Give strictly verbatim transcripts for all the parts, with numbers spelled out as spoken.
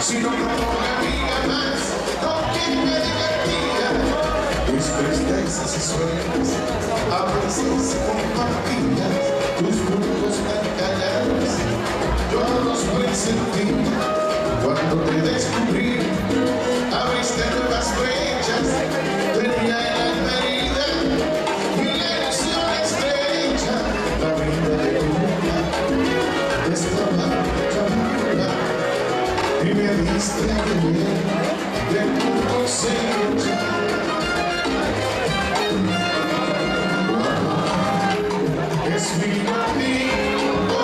sino como una amiga más con quien me divertía. Tus tristezas y sueños a veces compartía, tus puntos tan callados yo los presentía. Cuando te descubrí, abriste nuevas brechas, tenía el alma herida y la ilusión estrecha. La vida de tu vida estaba cambiada y me diste a beber de tu cosecha. Es mi amigo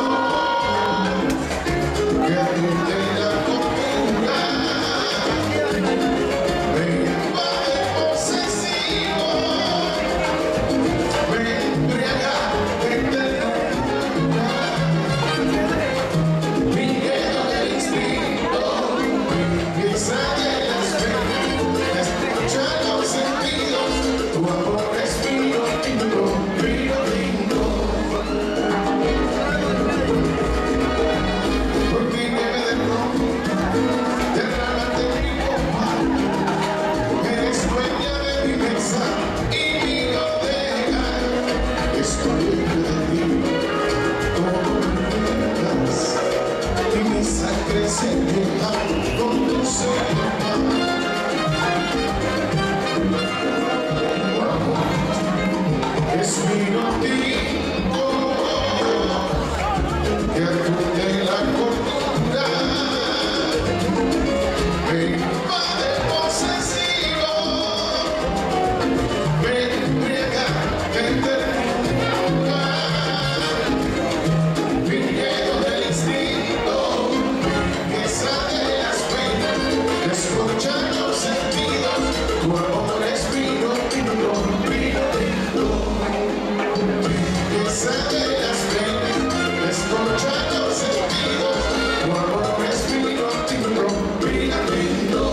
que atiende la cordura, me invade posesivo, me embriaga de ternura, mi miedo del instinto, mi limpieza de las venas, escucha los sentidos, tu amor es mío, lindo, mío, lindo. Con tu ser es mi motivo que acude la cordura, me invade posesivo, me embriaga de ternura, mi miedo del instinto. Escucha los sentidos, tu amor es vino, vino, vino, vino. Esa de las venas, escucha los sentidos, tu amor es vino, vino, vino, vino.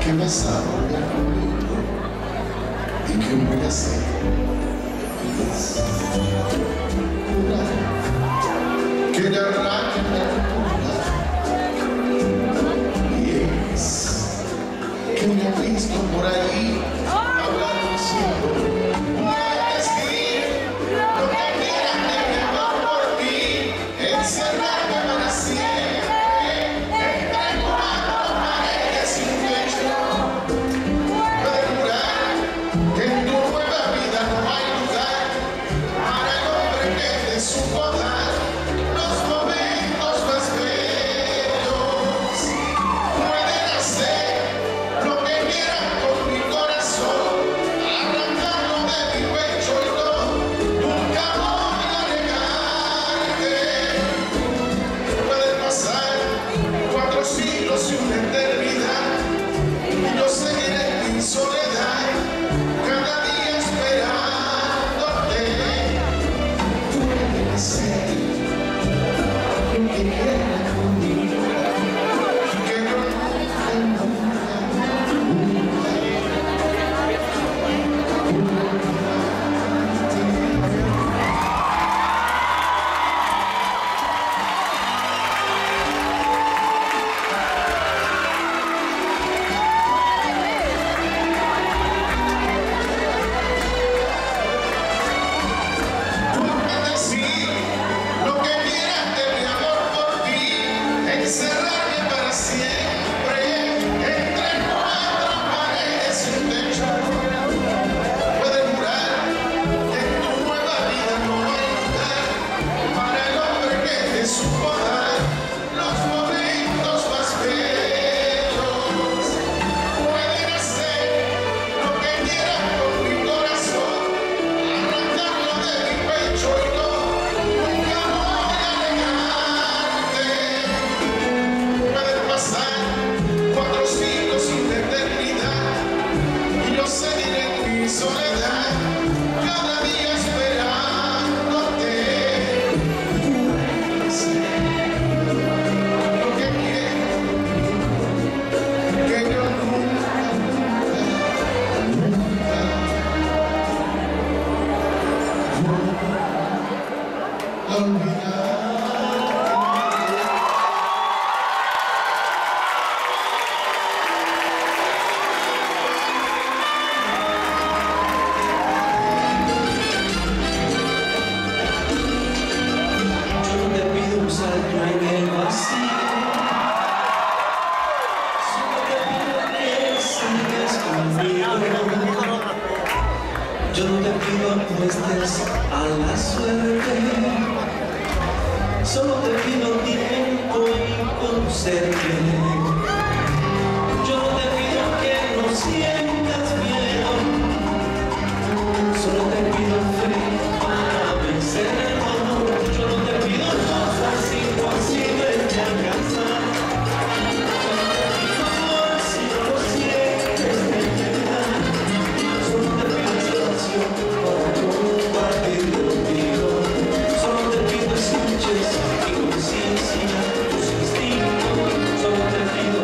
que vas a volver conmigo y que voy a ser feliz. Jura que le arranque la locura y es que me he visto por ahí hablando cielo. Puedes decir lo que quieras de mi amor por ti, encerrarme para siempre entre cuatro paredes sin techo. Puedes jurar que en tu nueva vida no hay lugar para el hombre que te supo dar los momentos más bellos. Pueden hacer lo que quieran con mi corazón, arrancarlo de mi pecho y no, nunca voy a negarte. Pueden pasar cuatro siglos y una eternidad y yo seguiré en mi soledad, cada día esperándote. Pueden hacer lo que quieran conmigo, que yo nunca, nunca, pueden decir lo que quieran de mi amor por ti, encerrarme para siempre entre cuatro paredes y un techo. Pueden jurar que en tu nueva vida no hay lugar para el hombre que te supo dar los momentos más bellos. Pueden hacer lo que quieran con mi corazón, arrancarlo de mi pecho y no, nunca voy a negarte. Pueden pasar cuatro siglos sin eternidad y yo seguiré en mi soledad, cada día esperándote. Pueden hacer lo que quieran, que yo nunca, nunca, nunca voy a olvidar. Yo no te pido un salto en el vacío, solo te pido que sigas conmigo. Yo no te pido apuestas a la suerte, solo te pido tiempo y conocerte. Yo no te pido que no sientas miedo, solo te pido fe para vencer el dolor. Yo no te pido cosas imposibles de alcanzar, yo no te pido amor si no lo sientes de verdad. Solo te pido espacio para compartir contigo, solo te pido escuches mi conciencia, tus instintos. Solo te pido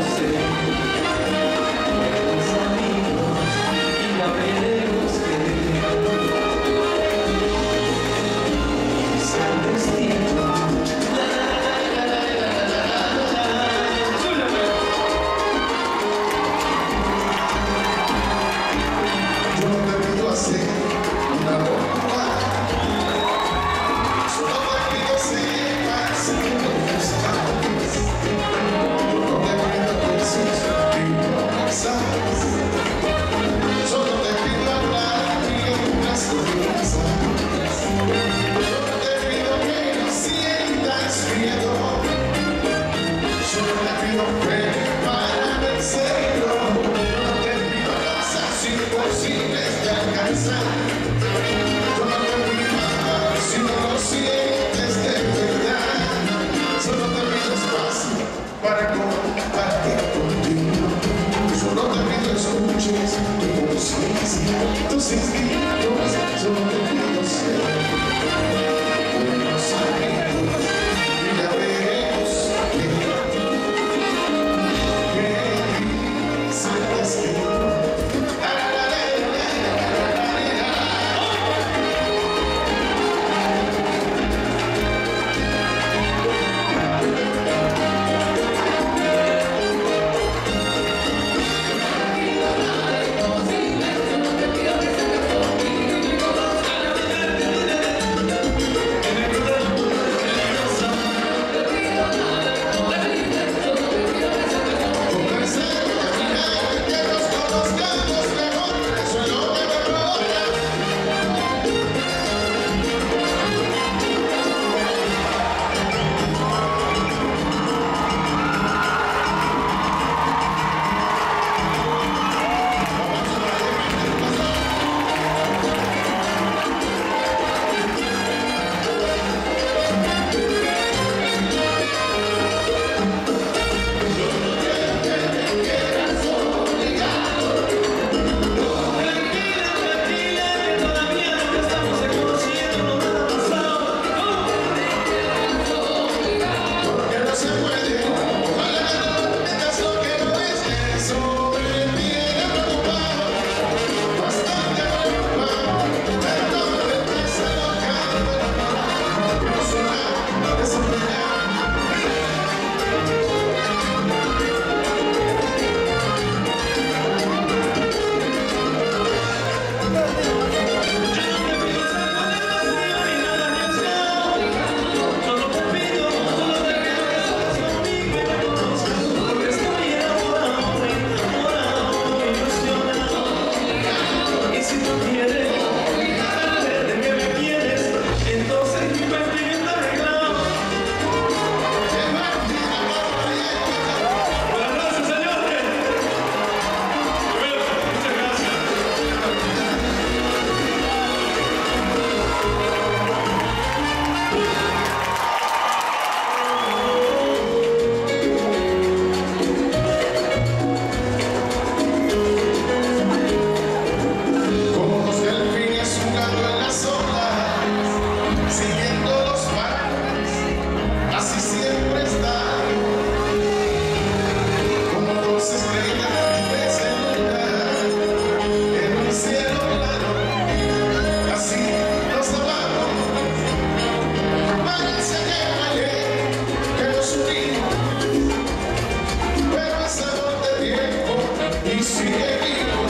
sigue vivo.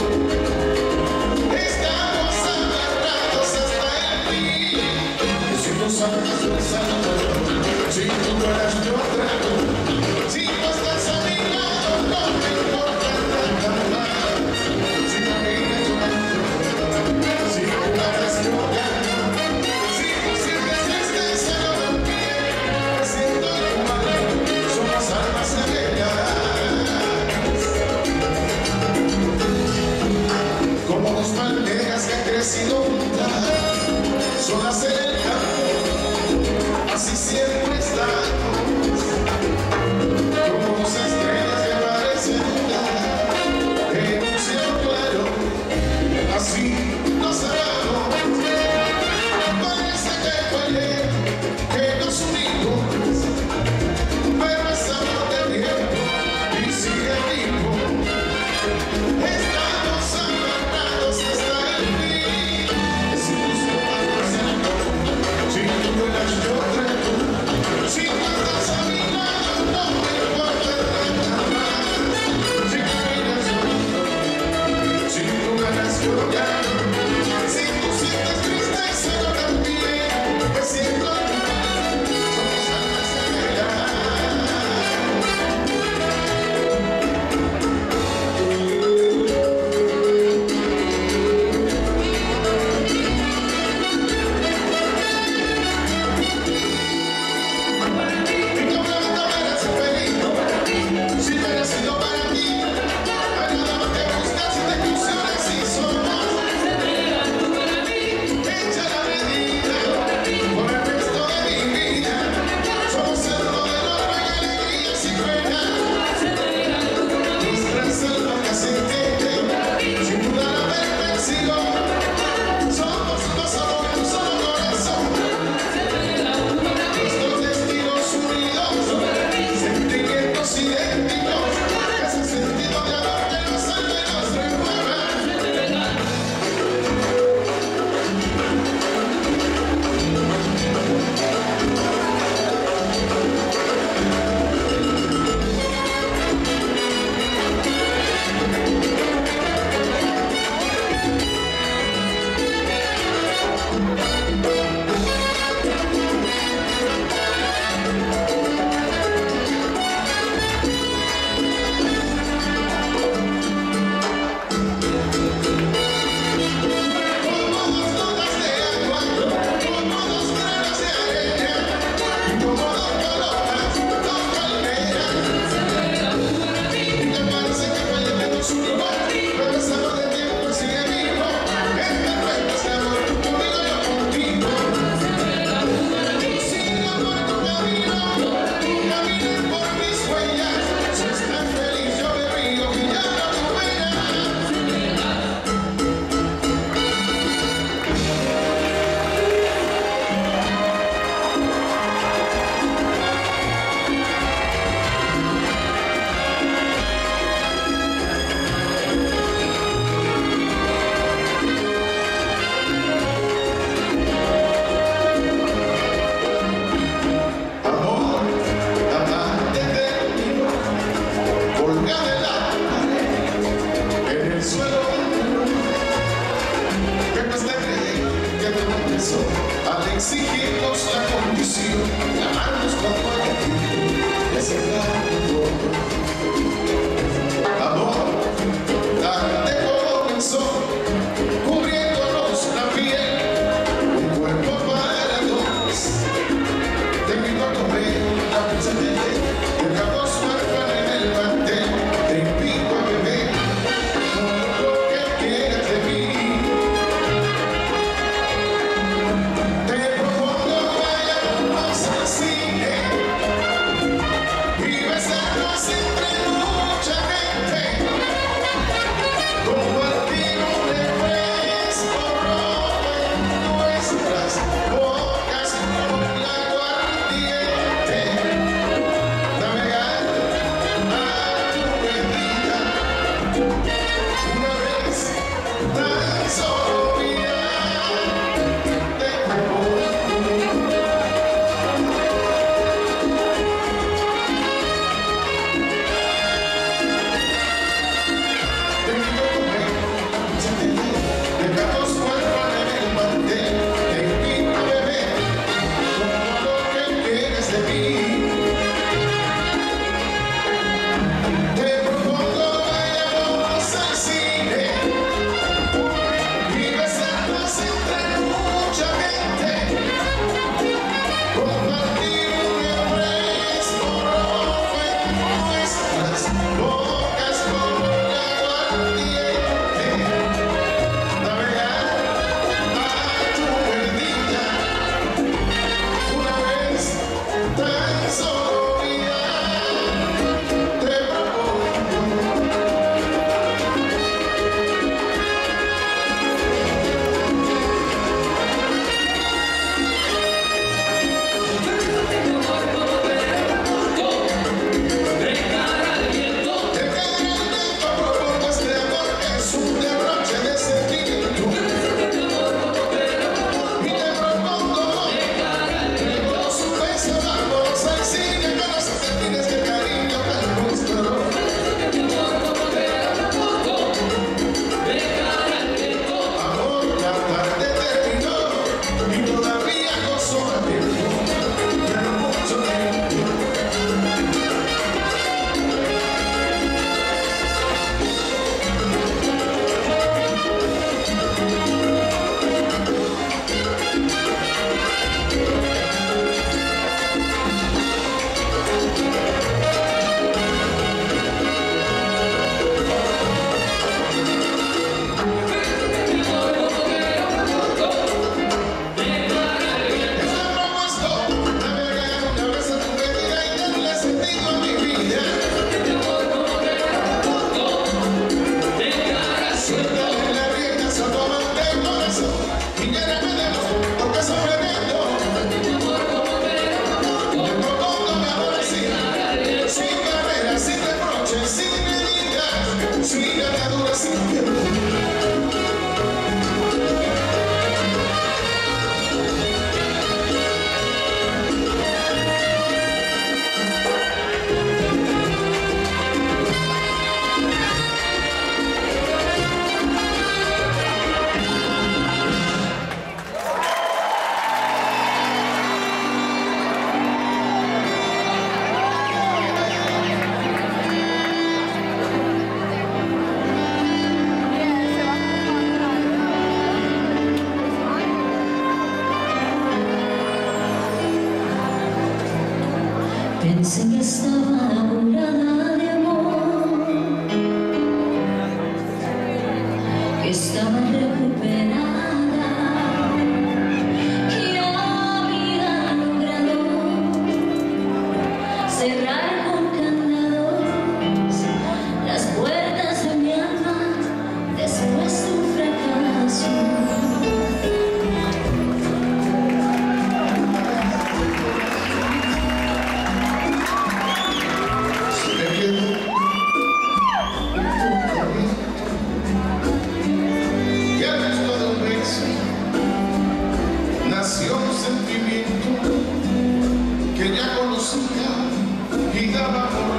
Estamos amarrados hasta el fin. Y si tú sabes yo salgo, si tú eres yo trago, si tú estás a mi lado no me importa nada. Si caminas yo ando, si tú ganas yo gano, si tú sientes tristeza yo también me siento igual. Somos almas gemelas, como dos palmeras que han crecido juntas, solas en el campo, así siempre estamos, como dos estrellas que parecen una en un cielo claro, así nos amamos. Parece que fue ayer que nos unimos, pero es amor de tiempo y sigue vivo. Estamos amarrados hasta el fin. Si tus copas pasan, si tú vuelas yo trato, si tú estás a mi lado no me importa nada más. Si caminas yo ando, si tú ganas yo gano, si tú sientes tristeza yo también me siento igual. Somos almas gemelas. Y complemento me hace feliz, si me hubiera sido para ti, no hay nada más que buscar si te ilusiones y somos. Echa la medida por el resto de mi vida. Somos el modelo de alegrías y penas. Nuestras almas que se entienden, sin duda la haber vencido. Somos dos amores, un solo corazón. Nuestros destinos unidos, sentimientos idénticos. Ese sentido de amor que nos salva y nos renueva. Como dos gotas de agua, como dos granos de arena, como dos colotas, dos palmeras. Y te parece que fue ayer que nos unimos, pero es amor de tiempo y sigue vivo. Es perfecto ese amor, conmigo yo contigo. Tú sigue por tu camino, camina por mis huellas. Si estás feliz yo me río y lloro tu pena. Amor, amante eterno, colgada en la pared, en el suelo, que más te creí que te empezó al exigirnos la condición de amarnos como a ti, y aceptar tu amor, tarde comenzó, cubriéndonos la piel, un cuerpo para dos. Te invito a comer a pizza de té, dejamos huérfana en el mantel. Te invito a beber todo lo que quieras de mí. Te propongo vayamos así siga atadura sin tiempo. Pensé que estaba enamorada de amor, que estaba recuperada, que había logrado cerrar con candados las puertas de mi alma después de un fracaso. Nació un sentimiento que ya conocía y daba por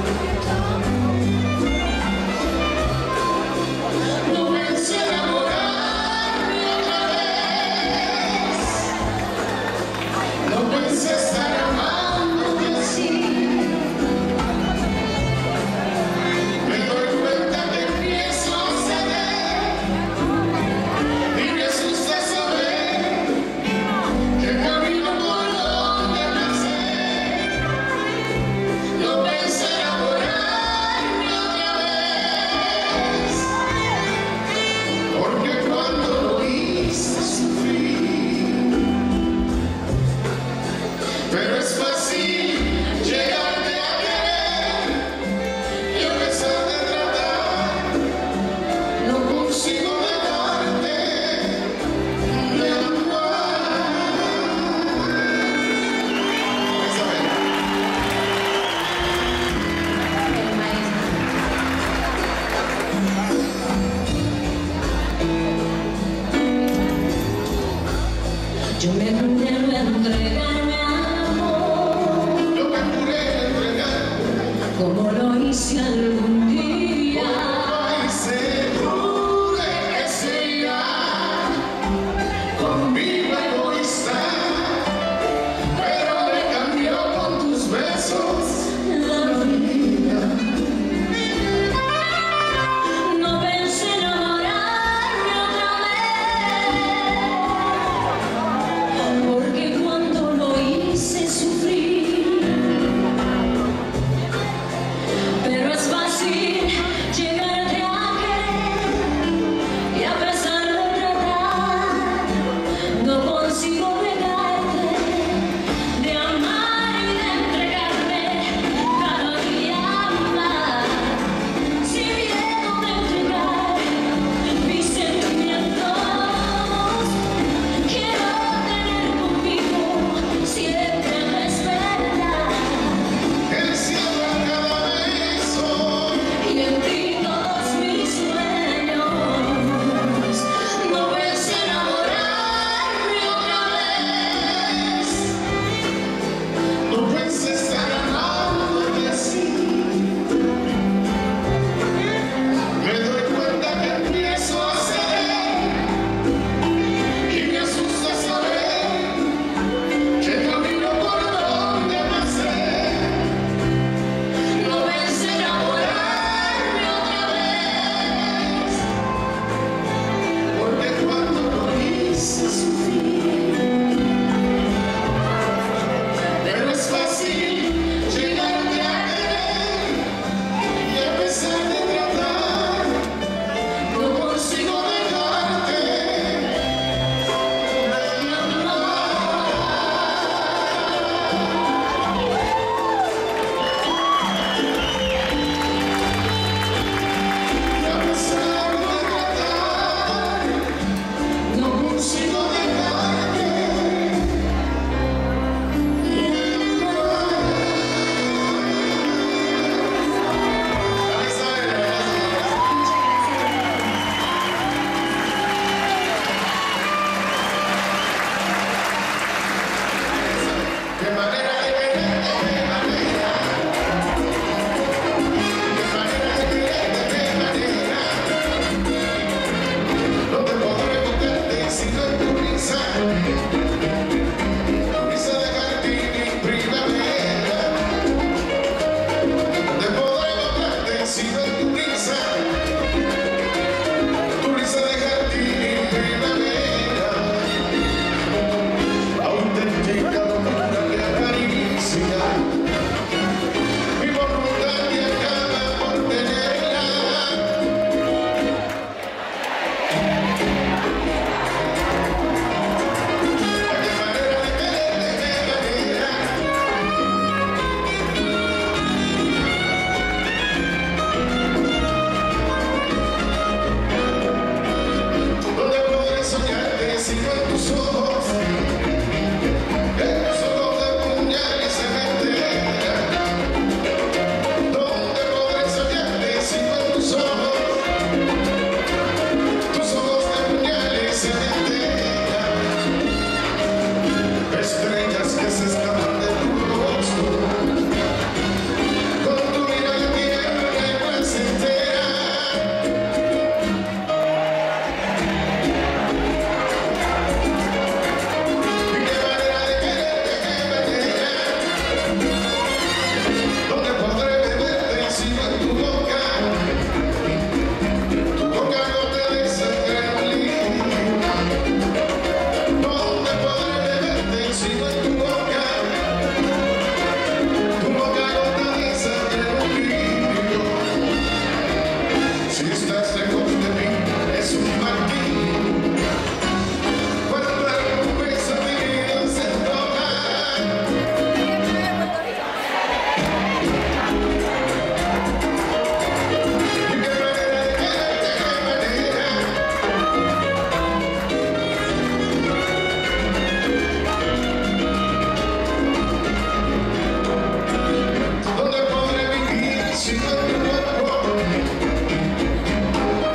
no pensé enamorarme otra vez, no pensé estar amándote así. Me doy cuenta que empiezo a ceder y me asusta saber que camino por donde pasé. No pensé enamorarme otra vez, porque cuando lo hice sufrí. Pero es fácil llegarte a querer y a pesar de tratar, no consigo dejarte de actuar. Yo me juré no entregarme al amor, Yo me juré entregarme como lo hice algún día. y seguro que sería conmigo egoísta, pero me cambió con tus besos la vida. No pensé enamorarme otra vez, porque cuando lo estás lejos de mí, es un martirio. Cuando algún beso mío se toca, y qué manera de quererte, qué manera. ¿Dónde podré vivir sin tu cuerpo?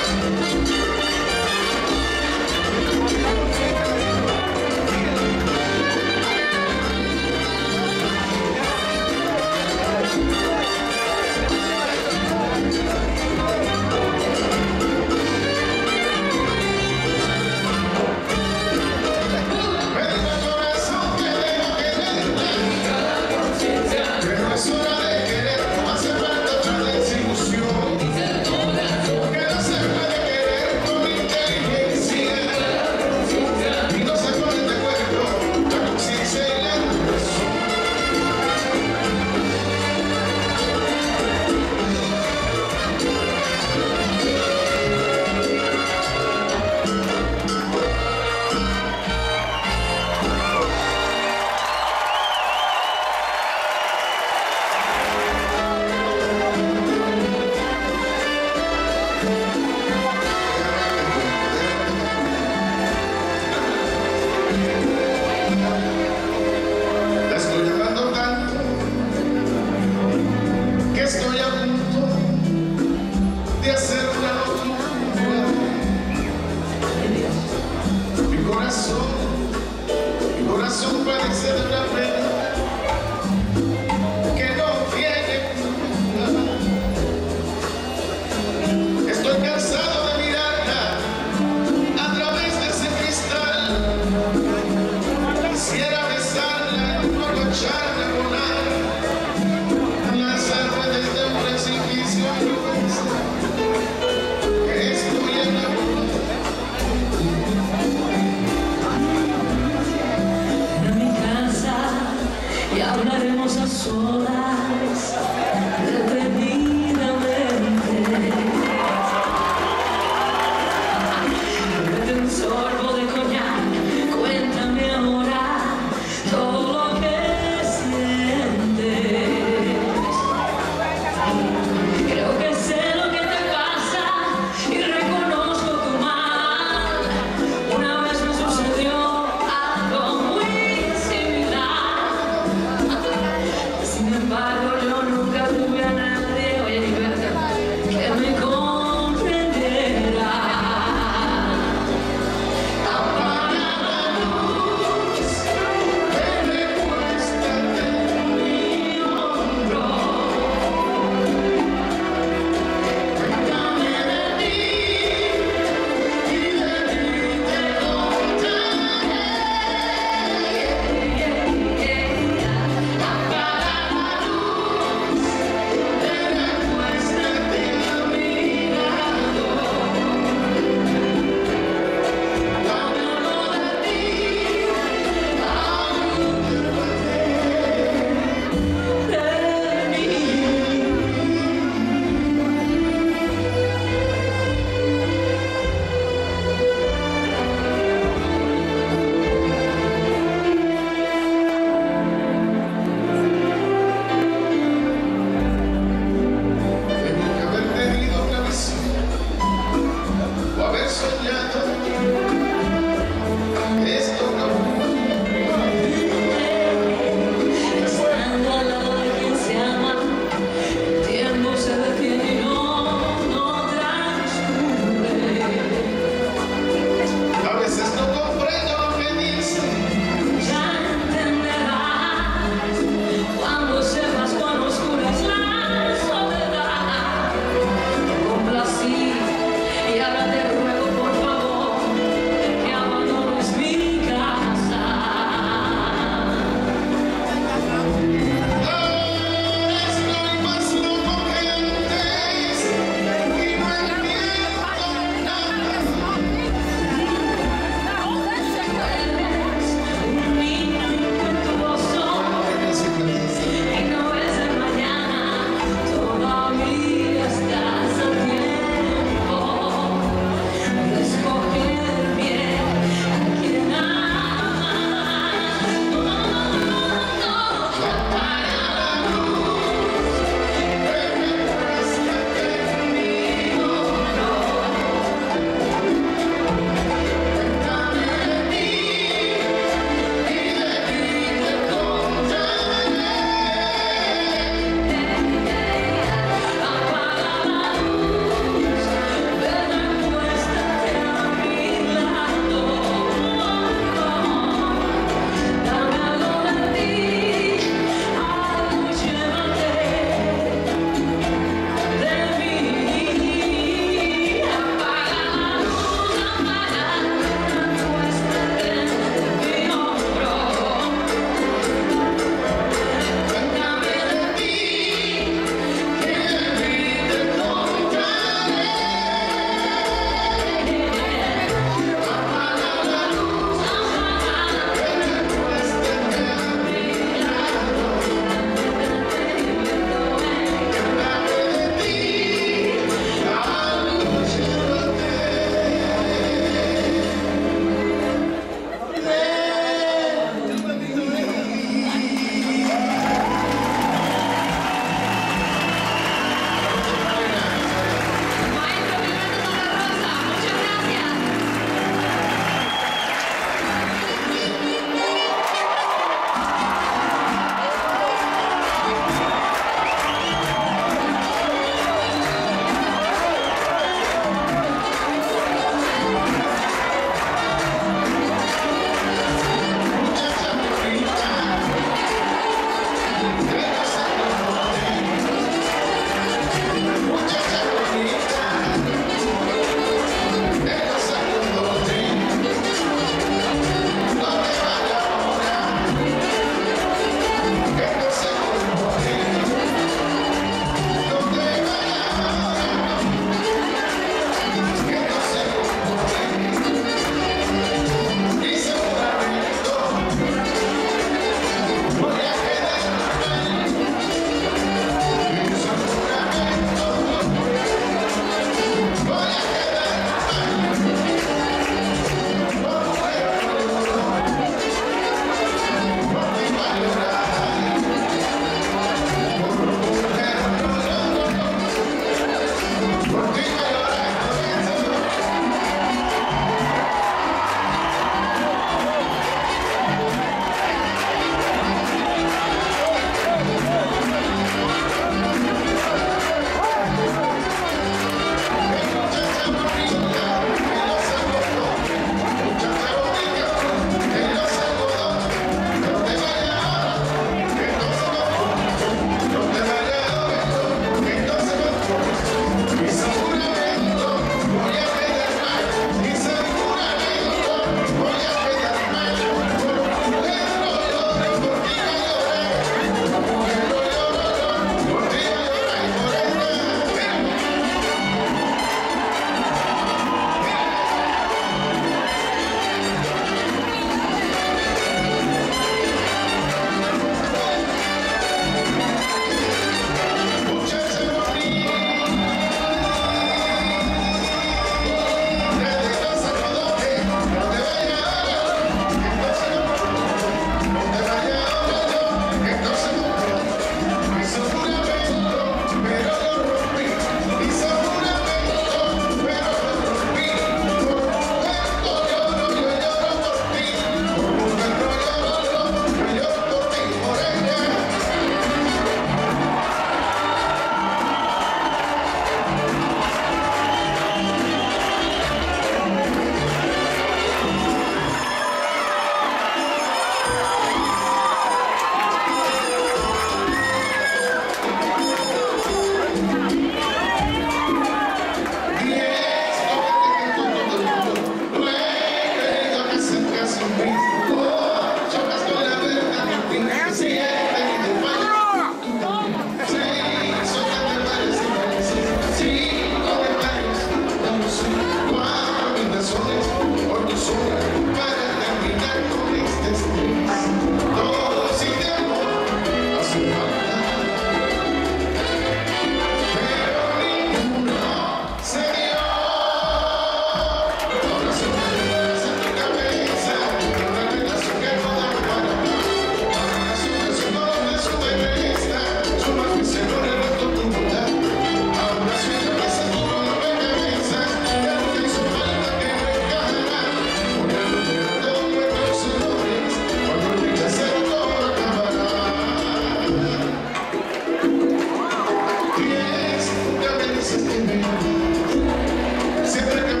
nunca me dices que me amas. Siempre que